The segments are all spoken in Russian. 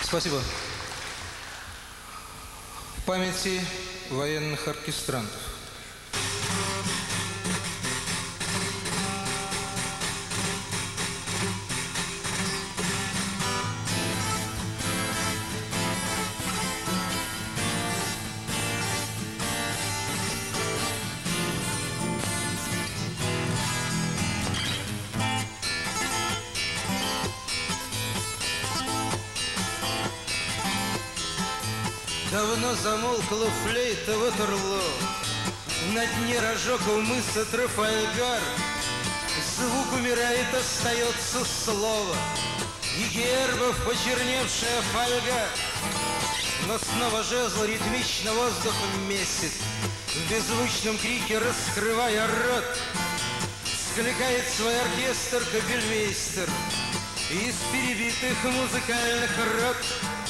Спасибо. В памяти военных оркестрантов. Давно замолкла флейта Ватерлоо, на дне рожок у мыса Трафальгар. Звук умирает, остается слово, и гербов почерневшая фольга. Но снова жезл ритмично воздух месяц, в беззвучном крике раскрывая рот. Скликает свой оркестр капельмейстер из перебитых музыкальных рот.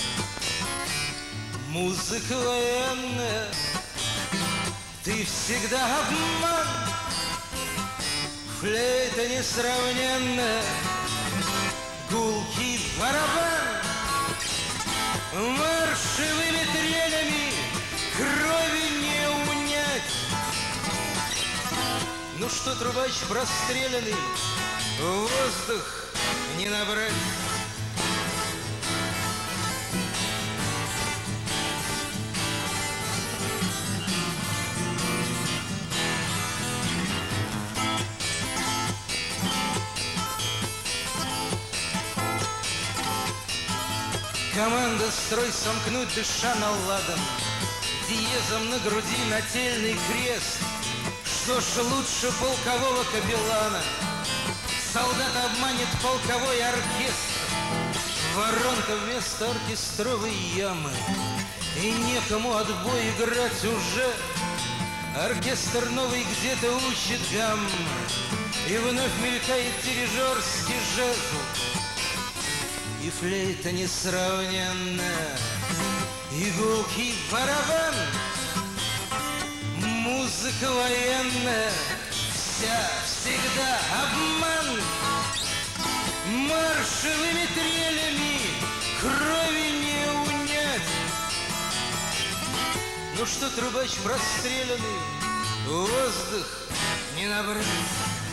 Музыка военная, ты всегда обман, флейта несравненная, гулкий барабан. Маршевыми трелями крови не унять. Ну что, трубач простреленный, воздух не набрать. Команда строй сомкнуть, дыша наладом, диезом на груди нательный крест. Что ж лучше полкового капеллана? Солдат обманет полковой оркестр. Воронка вместо оркестровой ямы, и некому отбой играть уже. Оркестр новый где-то учит гаммы, и вновь мелькает дирижерский жезл. И флейта несравненная, и гулкий барабан. Музыка военная, вся всегда обман. Маршевыми трелями крови не унять. Ну что, трубач простреленный, воздух не набрать.